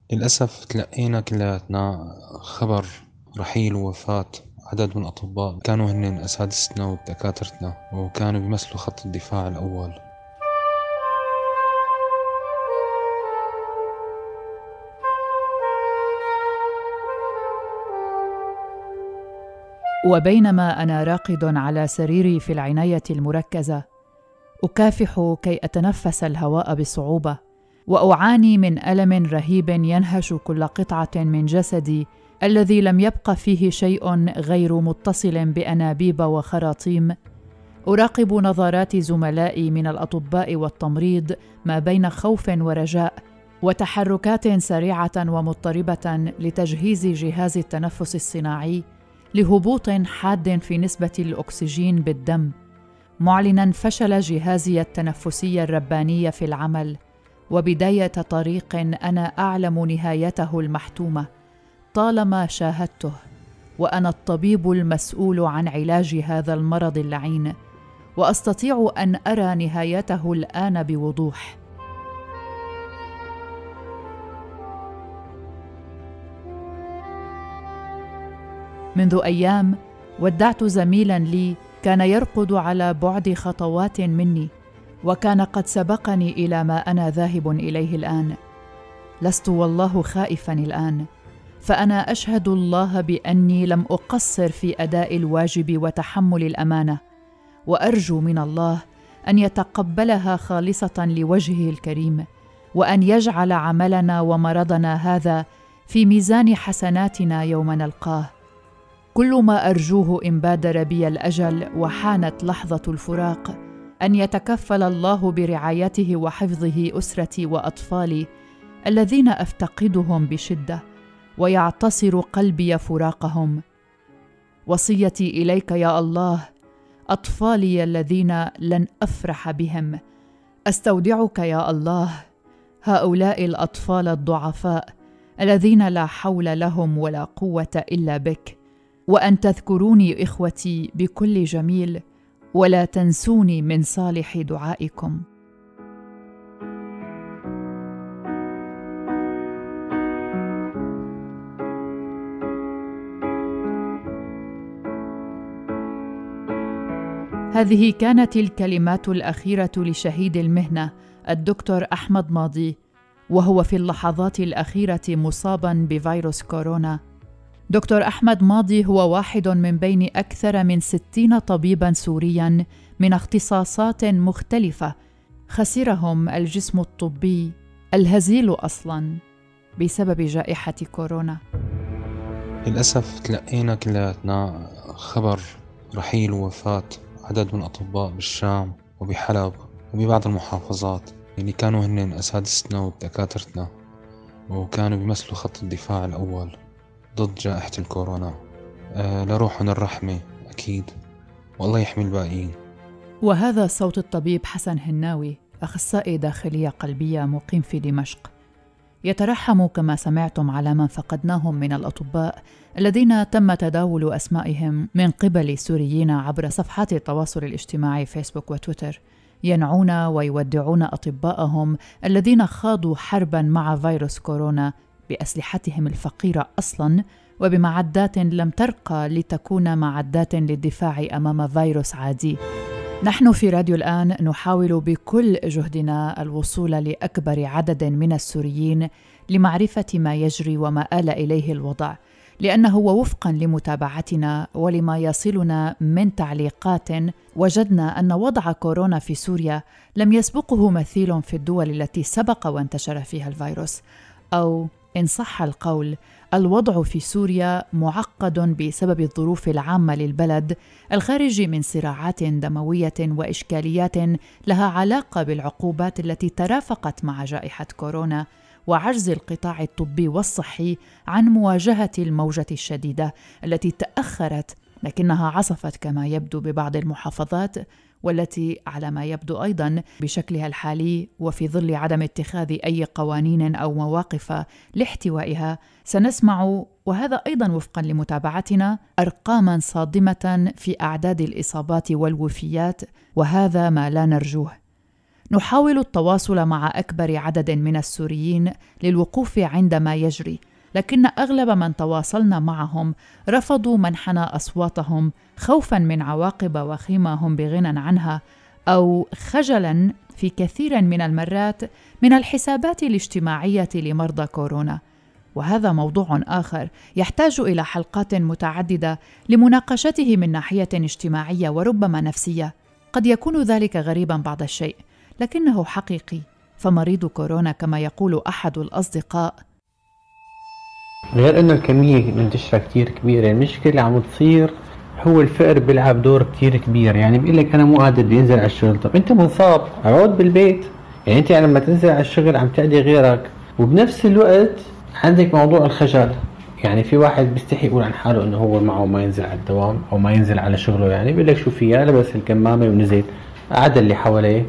للأسف تلقينا كلياتنا خبر رحيل ووفاة عدد من الأطباء كانوا هن أساتذتنا ودكاترتنا، وكانوا بيمثلوا خط الدفاع الأول. وبينما أنا راقد على سريري في العناية المركزة، أكافح كي أتنفس الهواء بصعوبة، وأعاني من ألم رهيب ينهش كل قطعة من جسدي الذي لم يبق فيه شيء غير متصل بأنابيب وخراطيم. أراقب نظرات زملائي من الأطباء والتمريض ما بين خوف ورجاء، وتحركات سريعة ومضطربة لتجهيز جهاز التنفس الصناعي لهبوط حاد في نسبة الأكسجين بالدم، معلناً فشل جهازي التنفسي الرباني في العمل، وبداية طريق أنا أعلم نهايته المحتومة طالما شاهدته، وأنا الطبيب المسؤول عن علاج هذا المرض اللعين، وأستطيع أن أرى نهايته الآن بوضوح. منذ أيام ودعت زميلاً لي كان يرقد على بعد خطوات مني، وكان قد سبقني إلى ما أنا ذاهب إليه الآن. لست والله خائفاً الآن، فأنا أشهد الله بأني لم أقصر في أداء الواجب وتحمل الأمانة، وأرجو من الله أن يتقبلها خالصة لوجهه الكريم، وأن يجعل عملنا ومرضنا هذا في ميزان حسناتنا يوم نلقاه. كل ما أرجوه إن بادر بي الأجل وحانت لحظة الفراق أن يتكفل الله برعايته وحفظه أسرتي وأطفالي الذين أفتقدهم بشدة، ويعتصر قلبي فراقهم. وصيتي إليك يا الله أطفالي الذين لن أفرح بهم، أستودعك يا الله هؤلاء الأطفال الضعفاء الذين لا حول لهم ولا قوة إلا بك، وأن تذكروني إخوتي بكل جميل ولا تنسوني من صالح دعائكم. هذه كانت الكلمات الأخيرة لشهيد المهنة الدكتور أحمد ماضي، وهو في اللحظات الأخيرة مصاباً بفيروس كورونا. دكتور أحمد ماضي هو واحد من بين أكثر من 60 طبيباً سورياً من اختصاصات مختلفة خسرهم الجسم الطبي الهزيل أصلاً بسبب جائحة كورونا. للأسف تلقينا كلياتنا خبر رحيل ووفاة عدد من الأطباء بالشام وبحلب وببعض المحافظات اللي كانوا هن أساتذتنا ودكاترتنا، وكانوا بيمثلوا خط الدفاع الأول ضد جائحة الكورونا. لروحهم الرحمة أكيد، والله يحمي الباقيين. وهذا صوت الطبيب حسن هناوي، أخصائي داخلية قلبية مقيم في دمشق، يترحم كما سمعتم على من فقدناهم من الأطباء الذين تم تداول أسمائهم من قبل سوريين عبر صفحات التواصل الاجتماعي فيسبوك وتويتر، ينعون ويودعون أطباءهم الذين خاضوا حرباً مع فيروس كورونا بأسلحتهم الفقيرة أصلاً، وبمعدات لم ترقى لتكون معدات للدفاع أمام فيروس عادي. نحن في راديو الآن نحاول بكل جهدنا الوصول لأكبر عدد من السوريين لمعرفة ما يجري وما آل إليه الوضع، لأنه وفقاً لمتابعتنا ولما يصلنا من تعليقات وجدنا أن وضع كورونا في سوريا لم يسبقه مثيل في الدول التي سبق وانتشر فيها الفيروس، أو إن صح القول الوضع في سوريا معقد بسبب الظروف العامة للبلد الخارج من صراعات دموية وإشكاليات لها علاقة بالعقوبات التي ترافقت مع جائحة كورونا، وعجز القطاع الطبي والصحي عن مواجهة الموجة الشديدة التي تأخرت لكنها عصفت كما يبدو ببعض المحافظات، والتي على ما يبدو أيضاً بشكلها الحالي وفي ظل عدم اتخاذ أي قوانين أو مواقف لاحتوائها سنسمع، وهذا أيضاً وفقاً لمتابعتنا، أرقاماً صادمة في أعداد الإصابات والوفيات، وهذا ما لا نرجوه. نحاول التواصل مع أكبر عدد من السوريين للوقوف عندما يجري، لكن أغلب من تواصلنا معهم رفضوا منحنا أصواتهم خوفاً من عواقب وخيمة هم بغنى عنها، أو خجلاً في كثير من المرات من الحسابات الاجتماعية لمرضى كورونا. وهذا موضوع آخر يحتاج إلى حلقات متعددة لمناقشته من ناحية اجتماعية وربما نفسية. قد يكون ذلك غريباً بعض الشيء، لكنه حقيقي. فمريض كورونا كما يقول أحد الأصدقاء: غير انه الكمية منتشرة كتير كبيرة، المشكلة اللي عم تصير هو الفقر بيلعب دور كتير كبير. يعني بيقول لك انا مو قادر بدي انزل على الشغل، طب انت منصاب اقعد بالبيت. يعني انت لما تنزل على الشغل عم تعدي غيرك، وبنفس الوقت عندك موضوع الخجل. يعني في واحد بيستحي يقول عن حاله انه هو معه ما ينزل على الدوام او ما ينزل على شغله، يعني بيقول لك شو فيها، لبس الكمامة ونزل عدا اللي حواليه.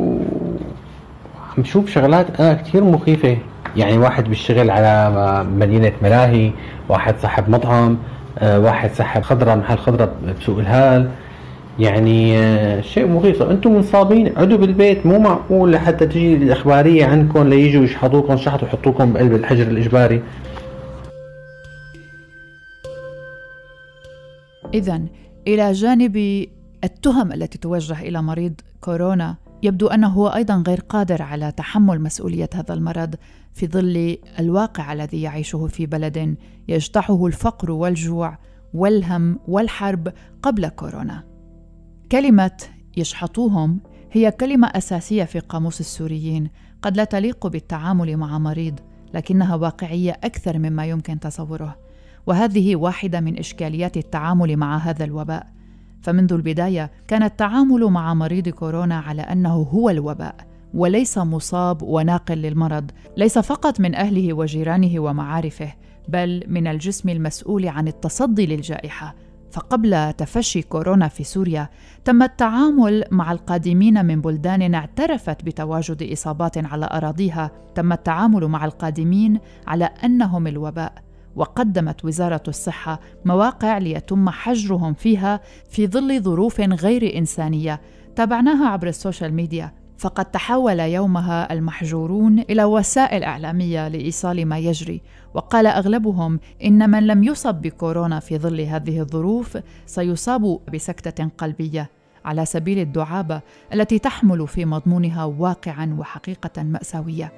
وعم شوف شغلات انا كتير مخيفة. يعني واحد بيشتغل على مدينة ملاهي، واحد صاحب مطعم، واحد صاحب خضرة محل خضرة بسوق الهال. يعني شيء مخيف. انتم منصابين اقعدوا بالبيت، مو معقول لحتى تجي الاخبارية عنكم ليجوا يشحطوكم شحط ويحطوكم بقلب الحجر الاجباري. إذن إلى جانب التهم التي توجه إلى مريض كورونا، يبدو أنه هو أيضاً غير قادر على تحمل مسؤولية هذا المرض في ظل الواقع الذي يعيشه في بلد يجتاحه الفقر والجوع والهم والحرب قبل كورونا. كلمة يشحطوهم هي كلمة أساسية في قاموس السوريين، قد لا تليق بالتعامل مع مريض، لكنها واقعية أكثر مما يمكن تصوره. وهذه واحدة من إشكاليات التعامل مع هذا الوباء. فمنذ البداية كان التعامل مع مريض كورونا على أنه هو الوباء وليس مصاب وناقل للمرض، ليس فقط من أهله وجيرانه ومعارفه، بل من الجسم المسؤول عن التصدي للجائحة. فقبل تفشي كورونا في سوريا تم التعامل مع القادمين من بلدان اعترفت بتواجد إصابات على أراضيها، تم التعامل مع القادمين على أنهم الوباء، وقدمت وزارة الصحة مواقع ليتم حجرهم فيها في ظل ظروف غير إنسانية تابعناها عبر السوشيال ميديا. فقد تحول يومها المحجورون إلى وسائل إعلامية لإيصال ما يجري، وقال أغلبهم إن من لم يصب بكورونا في ظل هذه الظروف سيصاب بسكتة قلبية، على سبيل الدعابة التي تحمل في مضمونها واقعاً وحقيقة مأساوية.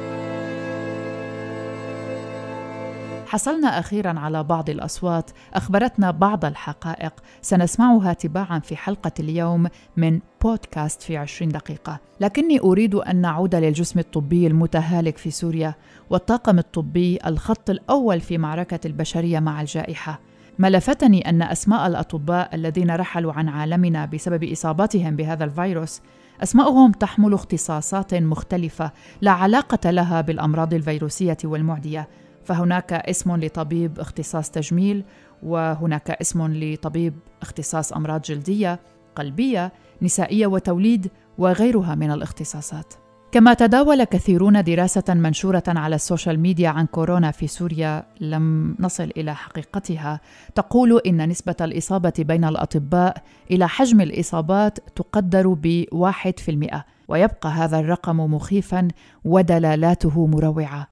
حصلنا أخيراً على بعض الأصوات أخبرتنا بعض الحقائق سنسمعها تباعاً في حلقة اليوم من بودكاست في 20 دقيقة. لكني أريد أن نعود للجسم الطبي المتهالك في سوريا والطاقم الطبي الخط الأول في معركة البشرية مع الجائحة. ما لفتني أن أسماء الأطباء الذين رحلوا عن عالمنا بسبب إصابتهم بهذا الفيروس أسماءهم تحمل اختصاصات مختلفة لا علاقة لها بالأمراض الفيروسية والمعدية. فهناك اسم لطبيب اختصاص تجميل، وهناك اسم لطبيب اختصاص أمراض جلدية، قلبية، نسائية وتوليد، وغيرها من الاختصاصات. كما تداول كثيرون دراسة منشورة على السوشيال ميديا عن كورونا في سوريا لم نصل إلى حقيقتها، تقول إن نسبة الإصابة بين الأطباء إلى حجم الإصابات تقدر ب1%، ويبقى هذا الرقم مخيفاً ودلالاته مروعة.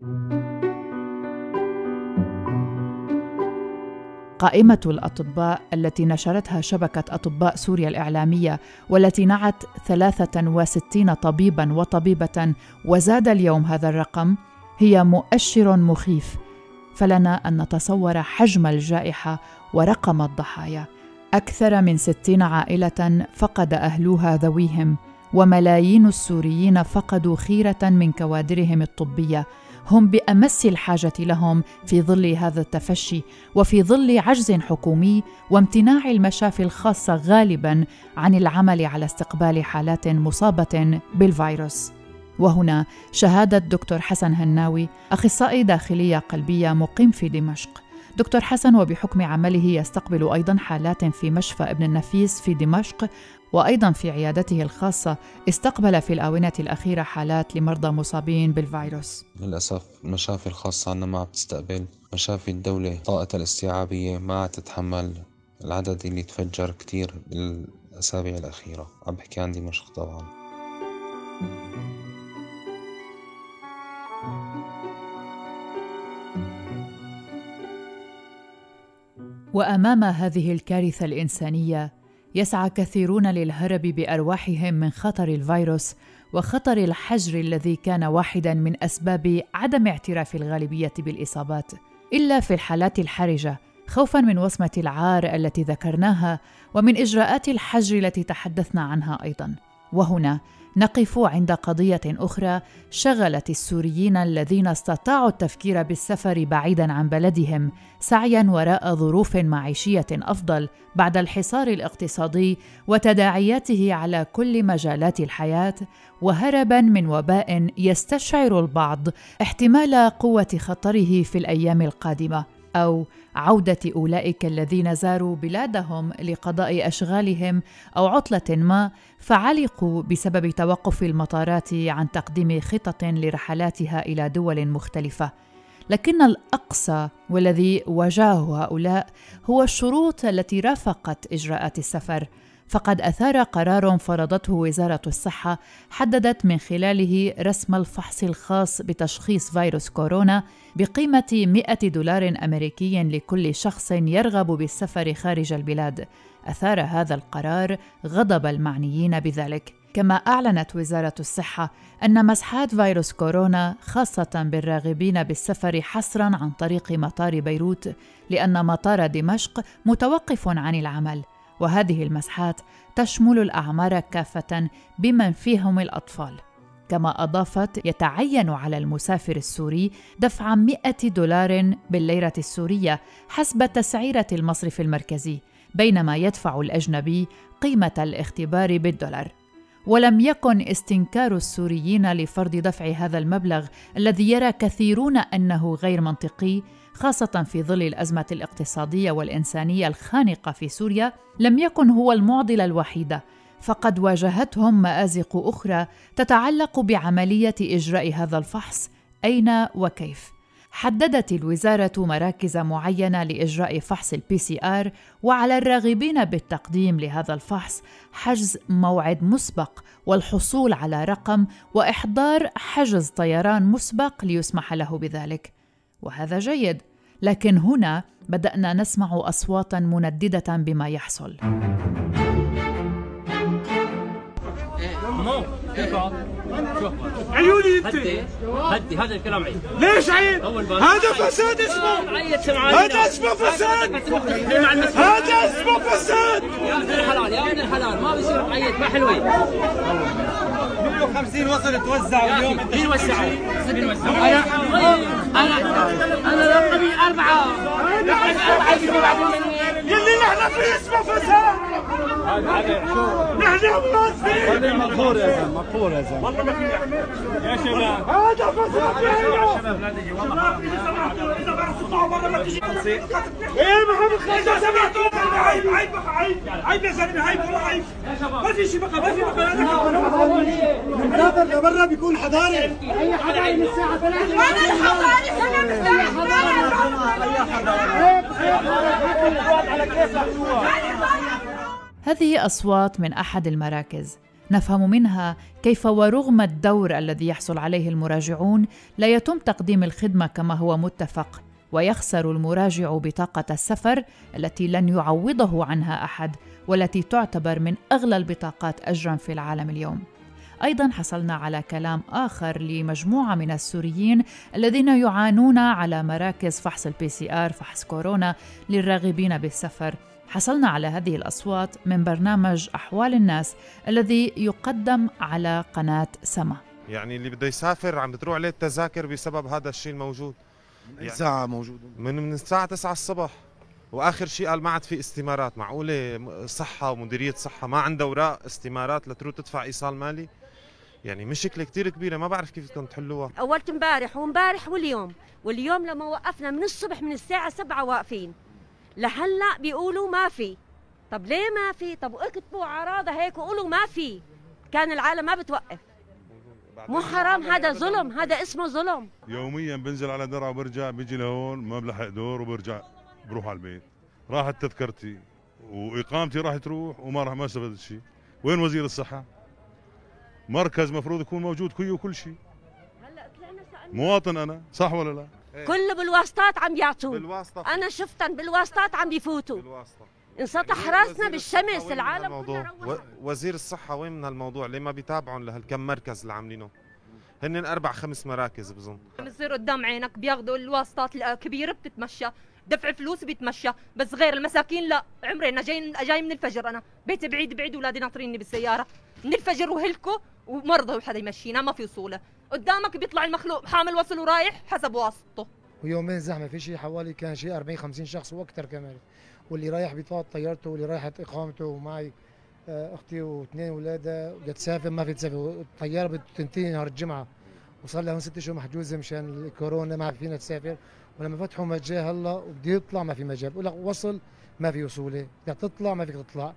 قائمة الأطباء التي نشرتها شبكة أطباء سوريا الإعلامية، والتي نعت 63 طبيباً وطبيبة وزاد اليوم هذا الرقم، هي مؤشر مخيف. فلنا أن نتصور حجم الجائحة ورقم الضحايا. أكثر من 60 عائلة فقد أهلها ذويهم، وملايين السوريين فقدوا خيرة من كوادرهم الطبية، هم بأمس الحاجة لهم في ظل هذا التفشي، وفي ظل عجز حكومي وامتناع المشافي الخاصة غالباً عن العمل على استقبال حالات مصابة بالفيروس. وهنا شهادة دكتور حسن هناوي، أخصائي داخلية قلبية مقيم في دمشق. دكتور حسن وبحكم عمله يستقبل أيضاً حالات في مشفى ابن النفيس في دمشق، وأيضاً في عيادته الخاصة استقبل في الآونة الأخيرة حالات لمرضى مصابين بالفيروس. للأسف المشافي الخاصة عنا ما عم تستقبل، مشافي الدولة طاقة الاستيعابية ما عم تتحمل العدد اللي تفجر كتير بالأسابيع الأخيرة. عم بحكي عن دمشق طبعاً. وأمام هذه الكارثة الإنسانية يسعى كثيرون للهرب بأرواحهم من خطر الفيروس وخطر الحجر الذي كان واحداً من أسباب عدم اعتراف الغالبية بالإصابات، إلا في الحالات الحرجة خوفاً من وصمة العار التي ذكرناها ومن إجراءات الحجر التي تحدثنا عنها أيضاً. وهنا نقف عند قضية أخرى شغلت السوريين الذين استطاعوا التفكير بالسفر بعيداً عن بلدهم سعياً وراء ظروف معيشية أفضل بعد الحصار الاقتصادي وتداعياته على كل مجالات الحياة، وهرباً من وباء يستشعر البعض احتمال قوة خطره في الأيام القادمة، أو عودة أولئك الذين زاروا بلادهم لقضاء أشغالهم أو عطلة ما فعلقوا بسبب توقف المطارات عن تقديم خطط لرحلاتها إلى دول مختلفة. لكن الأقصى والذي واجهه هؤلاء هو الشروط التي رافقت إجراءات السفر، فقد أثار قرار فرضته وزارة الصحة حددت من خلاله رسم الفحص الخاص بتشخيص فيروس كورونا بقيمة $100 أمريكي لكل شخص يرغب بالسفر خارج البلاد. أثار هذا القرار غضب المعنيين بذلك، كما أعلنت وزارة الصحة أن مسحات فيروس كورونا خاصة بالراغبين بالسفر حصراً عن طريق مطار بيروت، لأن مطار دمشق متوقف عن العمل، وهذه المسحات تشمل الأعمار كافة بمن فيهم الأطفال. كما أضافت يتعين على المسافر السوري دفع $100 بالليرة السورية حسب تسعيرة المصرف المركزي، بينما يدفع الأجنبي قيمة الاختبار بالدولار. ولم يكن استنكار السوريين لفرض دفع هذا المبلغ الذي يرى كثيرون أنه غير منطقي، خاصة في ظل الأزمة الاقتصادية والإنسانية الخانقة في سوريا، لم يكن هو المعضلة الوحيدة، فقد واجهتهم مآزق أخرى تتعلق بعملية إجراء هذا الفحص أين وكيف. حددت الوزارة مراكز معينة لإجراء فحص الPCR، وعلى الراغبين بالتقديم لهذا الفحص حجز موعد مسبق والحصول على رقم وإحضار حجز طيران مسبق ليسمح له بذلك. وهذا جيد، لكن هنا بدأنا نسمع أصواتاً منددة بما يحصل. عيوني انت هدي هذا الكلام عيب. ليش عيب؟ هذا فساد اسمه، هذا اسمه فساد، هذا اسمه فساد. يا ابن الحلال يا ابن الحلال ما بيصير تعيد ما حلوين. 150 وصل توزعوا اليوم. مين وزعوا؟ انا رقمي 4 يلي نحن فيه اسمه فساد. نحن موظفين. هذا مقهور يا زلمه، مقهور يا زلمه. والله ما في يا شباب، هذا فساد يا شباب. لا تجي والله اذا ما رصدتوا مره ما تجي تنصير. ايه محمد خالد اذا سمعتوا عيب عيب عيب عيب يا زلمه، عيب والله عيب. ما في شيء بقى، ما في بقى. نسافر لبرا بيكون حضاري. اي حضاري من الساعه 3. وانا الحضاري انا من الساعه. هذه أصوات من أحد المراكز نفهم منها كيف ورغم الدور الذي يحصل عليه المراجعون لا يتم تقديم الخدمة كما هو متفق، ويخسر المراجع بطاقة السفر التي لن يعوضه عنها أحد، والتي تعتبر من أغلى البطاقات أجراً في العالم اليوم. أيضاً حصلنا على كلام آخر لمجموعة من السوريين الذين يعانون على مراكز فحص الPCR، فحص كورونا للراغبين بالسفر. حصلنا على هذه الأصوات من برنامج أحوال الناس الذي يقدم على قناة سما. يعني اللي بده يسافر عم بتروح عليه التذاكر بسبب هذا الشيء الموجود. من أي ساعة موجود؟ من الساعة 9 الصبح، وآخر شيء قال ما عاد في استمارات. معقولة صحة ومديرية صحة ما عندها أوراق استمارات لتروح تدفع إيصال مالي؟ يعني مشكلة كتير كبيرة، ما بعرف كيف بدكم تحلوها. أولت امبارح وامبارح واليوم لما وقفنا من الصبح من الساعة 7 واقفين لهلا بيقولوا ما في. طب ليه ما في؟ طب اكتبوا عراضة هيك وقولوا ما في، كان العالم ما بتوقف. مو حرام؟ هذا ظلم، هذا اسمه ظلم. يوميا بنزل على درعا وبرجع، بيجي لهون ما بلحق دور وبرجع بروح على البيت. راحت تذكرتي واقامتي راح تروح وما راح ما استفدت شيء. وين وزير الصحة؟ مركز مفروض يكون موجود فيه كل شيء. هلا طلعنا سألنا مواطن انا، صح ولا لا؟ كله بالواسطات عم يعطون. بالواسطة. انا شفتن بالواسطات عم بيفوتوا. بالواسطة. انسطح راسنا بالشمس، العالم كله وزير الصحة وين من هالموضوع؟ ليه ما بيتابعون لهالكم مركز اللي عاملينه؟ هن 4-5 مراكز بظن. بصير قدام عينك بياخذوا الواسطات الكبيرة بتتمشى، دفع فلوس بيتمشى، بس غير المساكين لا. عمري انا جاي من الفجر، انا بيتي بعيد اولادي ناطريني بالسيارة من الفجر وهلكوا ومرضى وحدا يمشينا ما في وصوله. قدامك بيطلع المخلوق حامل وصل ورايح حسب واسطته. ويومين زحمه في شيء حوالي كان شيء 40-50 شخص واكثر كمان، واللي رايح بيطلع طيارته واللي رايحه اقامته. ومعي اختي واثنين اولادها بدها تسافر ما في تسافر، الطياره بتنتهي نهار الجمعه وصار لها 6 شهور محجوزه مشان الكورونا ما فينا تسافر. ولما فتحوا مجال هلا وبده يطلع ما في مجال، بقول لك وصل ما في وصوله، بدك تطلع ما فيك تطلع.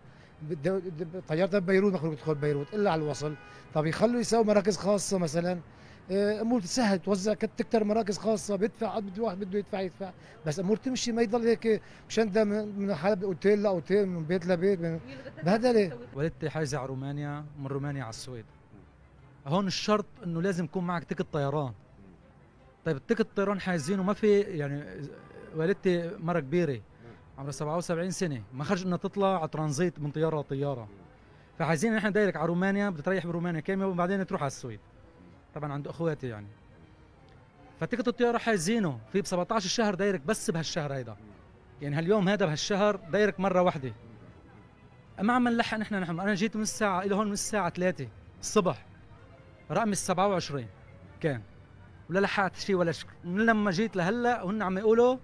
طيارتها ببيروت مخلوق تدخل بيروت الا على الوصل. طب يخلوا يساووا مراكز خاصه مثلا، امور تسهل، توزع تكتر مراكز خاصه، بيدفع قد واحد بده يدفع، بس امور تمشي ما يضل هيك مشان من حلب اوتيل لاوتيل من بيت لبيت بهدله. والدتي حاجزه على رومانيا، من رومانيا على السويد. هون الشرط انه لازم يكون معك تيكت طيران. طيب التيكت الطيران حاجزينه ما في، يعني والدتي مره كبيره عمرها 77 سنه ما خرج انها تطلع على ترانزيت من طياره لطياره، فعايزين نحن دايرك على رومانيا، بدها تريح برومانيا كم يوم وبعدين تروح على السويد. طبعا عنده اخواتي يعني، فتيكت الطياره حاجزينه في ب 17 الشهر دايرك بس بهالشهر هيدا، يعني هاليوم هذا بهالشهر دايرك مره واحده. ما عم نلحق نحن انا جيت من الساعه الى هون من الساعه 3 الصبح، رقم 27 كان، ولا لحقت شيء ولا شيء. من لما جيت لهلا وهن عم يقولوا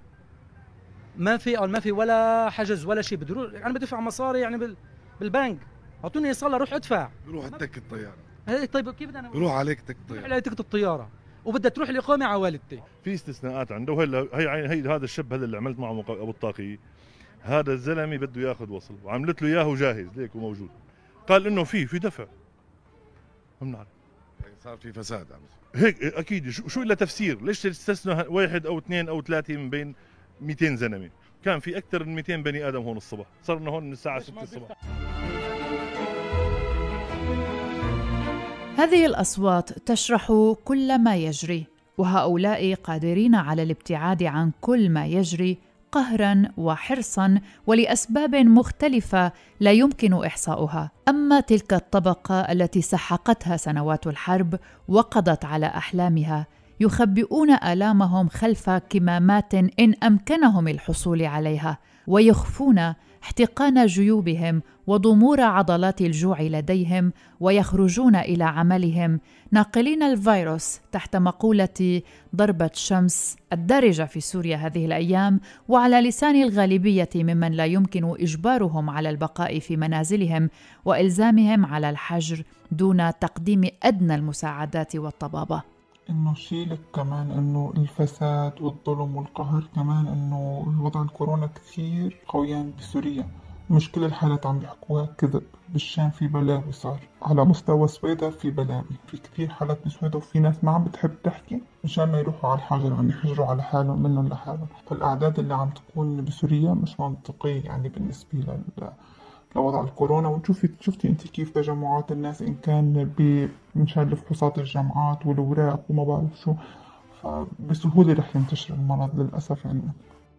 ما في ولا حجز ولا شيء. انا بدي ادفع مصاري يعني بالبنك، اعطوني ايصال اروح ادفع. بروح تك الطياره. طيب كيف بدي انا بروح عليك تك الطياره؟ علي تكت الطياره وبدها تروح الاقامه على والدتي. في استثناءات عنده. وهلا هي هذا الشاب هذا اللي عملت معه ابو الطاقي، هذا الزلمه بده ياخذ وصل وعملت له اياه جاهز ليك وموجود. قال انه في دفع. ما بنعرف، يعني صار في فساد هيك اكيد. شو الا تفسير؟ ليش تستثنى 1 أو 2 أو 3 من بين 200 زلمه؟ كان في اكثر من 200 بني ادم هون الصبح، صرنا هون من الساعه 6 الصبح. هذه الأصوات تشرح كل ما يجري، وهؤلاء قادرين على الابتعاد عن كل ما يجري قهراً وحرصاً ولأسباب مختلفة لا يمكن إحصاؤها. أما تلك الطبقة التي سحقتها سنوات الحرب وقضت على أحلامها، يخبئون آلامهم خلف كمامات إن أمكنهم الحصول عليها، ويخفون احتقان جيوبهم وضمور عضلات الجوع لديهم، ويخرجون إلى عملهم ناقلين الفيروس تحت مقولة ضربة شمس الدارجة في سوريا هذه الأيام، وعلى لسان الغالبية ممن لا يمكن إجبارهم على البقاء في منازلهم وإلزامهم على الحجر دون تقديم أدنى المساعدات والطبابة. إنه شيلك كمان إنه الفساد والظلم والقهر، كمان إنه الوضع الكورونا كثير قويان بسوريا، مش كل الحالات عم بيحكوها كذب. بالشام في بلاوي، صار على مستوى سويدا في بلاوي، في كثير حالات بسويدا، وفي ناس ما عم بتحب تحكي مشان ما يروحوا على الحجر، عم يحجروا على حالهم منهم لحالهم. فالأعداد اللي عم تكون بسوريا مش منطقية يعني بالنسبة لوضع الكورونا. شفتي انت كيف تجمعات الناس ان كان مشان فحوصات الجامعات والاوراق وما بعرف شو، فبسهوله رح ينتشر المرض للاسف عندنا.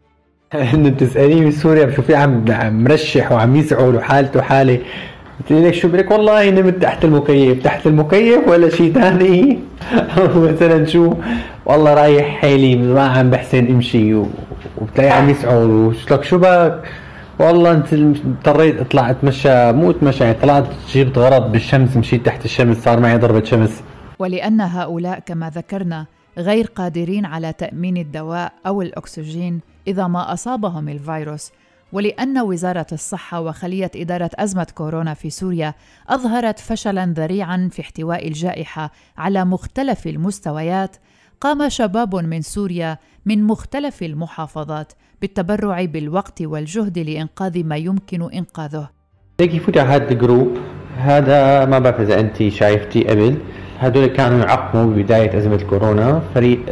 انه بتساليني بسوريا بشوفيه عم مرشح وعم يسعل وحالته حالي، قلت لك شو بلك والله نمت تحت المكيف ولا شيء ثاني. مثلا شو والله رايح حالي ما عم بحسن امشي وبتلاقي عم يسعل وشلك شو بك والله انت اضطريت اطلع اتمشى، مو اتمشى يعني طلعت جبت غرض بالشمس، مشيت تحت الشمس صار معي ضربة شمس. ولأن هؤلاء كما ذكرنا غير قادرين على تأمين الدواء أو الأكسجين إذا ما أصابهم الفيروس، ولأن وزارة الصحة وخلية إدارة أزمة كورونا في سوريا أظهرت فشلاً ذريعاً في احتواء الجائحة على مختلف المستويات، قام شباب من سوريا من مختلف المحافظات بالتبرع بالوقت والجهد لإنقاذ ما يمكن إنقاذه. ليكي فوتي على هذا الجروب، هذا ما بعرف إذا أنت شايفتي قبل، هدول كانوا يعقموا ببداية أزمة الكورونا، فريق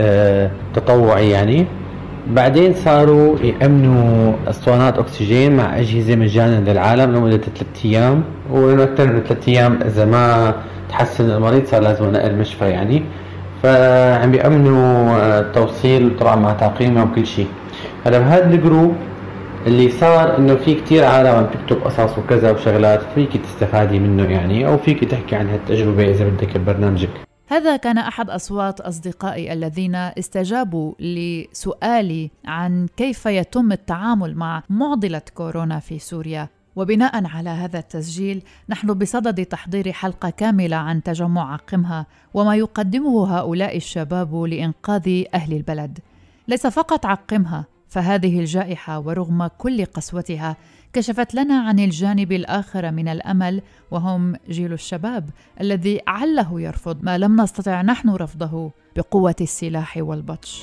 تطوعي يعني. بعدين صاروا يأمنوا اسطوانات أكسجين مع أجهزة مجانا للعالم لمدة 3 أيام، وإنه أكثر من 3 أيام إذا ما تحسن المريض صار لازم نقل مشفى يعني. فعم بيأمنوا التوصيل طبعا مع تعقيمه وكل شيء. هلا بهذا الجروب اللي صار انه في كتير عالم عم تكتب قصص وكذا وشغلات فيك تستفادي منه يعني، او فيك تحكي عن هالتجربة اذا بدك ببرنامجك. هذا كان أحد أصوات أصدقائي الذين استجابوا لسؤالي عن كيف يتم التعامل مع معضلة كورونا في سوريا. وبناء على هذا التسجيل نحن بصدد تحضير حلقة كاملة عن تجمع عقمها وما يقدمه هؤلاء الشباب لإنقاذ أهل البلد. ليس فقط عقمها، فهذه الجائحة ورغم كل قسوتها كشفت لنا عن الجانب الآخر من الأمل، وهم جيل الشباب الذي عله يرفض ما لم نستطع نحن رفضه بقوة السلاح والبطش.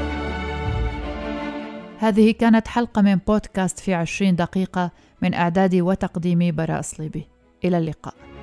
هذه كانت حلقة من بودكاست في 20 دقيقة من إعداد وتقديم براء صليبي. إلى اللقاء.